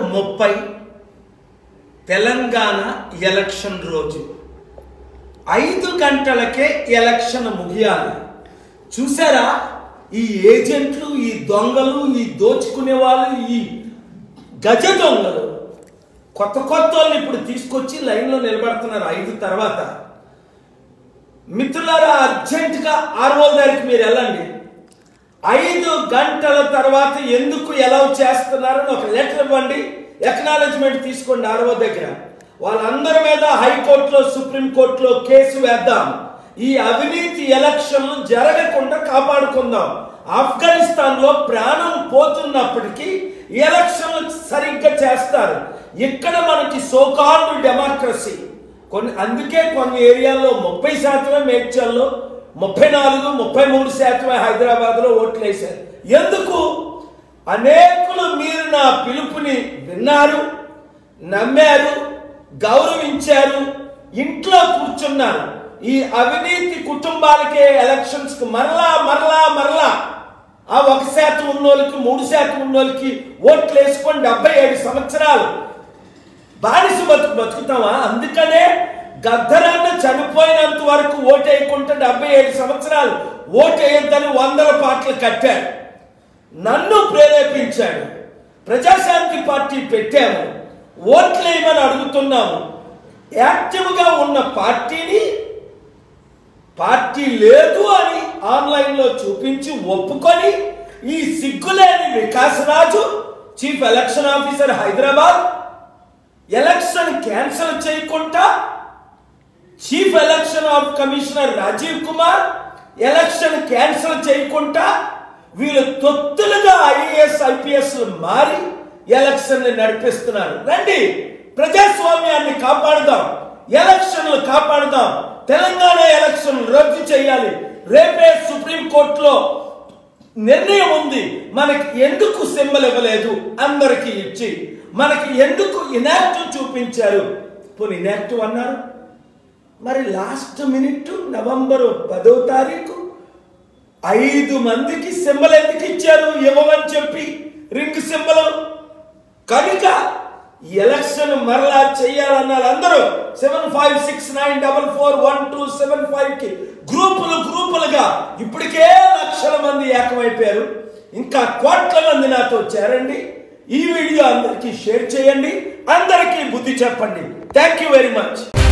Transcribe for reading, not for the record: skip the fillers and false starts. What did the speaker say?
30 Telangana election రోజు 5 గంటలకే election ముగియాలి. చూసారా ఈ ఏజెంట్లు, ఈ దొంగలు, ఈ దోచుకునే వాళ్ళు, ఈ గజ దొంగలు కొత్త వాళ్ళని ఇప్పుడు తీసుకొచ్చి లైన్లో నిలబడుతున్నారు 5 తర్వాత. మిత్రులారా, అర్జెంటుగా ఆర్ఓ దగ్గరికి మీరు వెళ్ళండి. 5 గంటల తర్వాత ఎందుకు ఎలా చేస్తున్నారని ఒక లెటర్ ఇవ్వండి, ఎక్నాలెడ్జ్మెంట్ తీసుకోండి ఆర్ఓ దగ్గర. వాళ్ళందరి మీద హైకోర్టులో, సుప్రీంకోర్టులో కేసు వేద్దాం. ఈ అవినీతి ఎలక్షన్లు జరగకుండా కాపాడుకుందాం. ఆఫ్ఘనిస్తాన్లో ప్రాణం పోతున్నప్పటికీ ఎలక్షన్లు సరిగ్గా చేస్తారు. ఇక్కడ మనకి సోకాల్డ్ డెమోక్రసీ అందుకే కొన్ని ఏరియాల్లో 30% మేడ్చల్లో, 34-33% హైదరాబాద్లో ఓట్లు వేశారు. ఎందుకు? అనేకులు మీరు నా పిలుపుని విన్నారు, నమ్మారు, గౌరవించారు, ఇంట్లో కూర్చున్నారు. ఈ అవినీతి కుటుంబాలకే ఎలక్షన్స్ కు మరలా ఆ 1% ఉన్నోళ్ళకి, 3% ఉన్నోళ్ళకి ఓట్లు వేసుకొని 77 సంవత్సరాలు బానిస బతుకుతామా? అందుకనే గద్దరన్న చనిపోయినంత వరకు ఓటేయకుండా 77 సంవత్సరాలు ఓటేయొద్దని 100 పాటలు కట్టాడు. నన్ను ప్రేరేపించాడు. ప్రజాశాంతి పార్టీ పెట్టాము, ఓట్లేయమని అడుగుతున్నాము. యాక్టివ్గా ఉన్న పార్టీ లేదు అని ఆన్లైన్లో చూపించి ఒప్పుకొని ఈ సిగ్గులేని వికాసరాజు, chief election officer Hyderabad, election cancel చేయకుండా chief election commissioner Rajiv Kumar election cancel చేయకుండా వీళ్ళు తొత్తులుగా ఐఏఎస్ IPS మారి ఎలక్షన్ నడిపిస్తున్నారు. రండి, ప్రజాస్వామ్యాన్ని కాపాడుదాం, ఎలక్షన్లు కాపాడుదాం. తెలంగాణ ఎలక్షన్ రద్దు చేయాలి. రేపే సుప్రీంకోర్టులో నిర్ణయం ఉంది. మనకి ఎందుకు సింబల్ ఇవ్వలేదు అందరికి ఇచ్చి, మనకి ఎందుకు ఇనాక్టివ్ చూపించారు? పోనీ ఇనాక్టివ్ అన్నారు, మరి లాస్ట్ మినిట్ నవంబర్ 10వ తారీఖు 5 మందికి సింబల్ ఎందుకు ఇచ్చారు? ఇవ్వమని చెప్పి రింగ్ సింబల్. కనుక ఎలక్షన్ మరలా చేయాలన్నారు అందరూ. 7569441275కి గ్రూపులుగా ఇప్పటికే లక్షల మంది ఏకమైపోయారు. ఇంకా కోట్ల మంది నాతో చేరండి. ఈ వీడియో అందరికీ షేర్ చేయండి, అందరికీ బుద్ధి చెప్పండి. Thank you very much.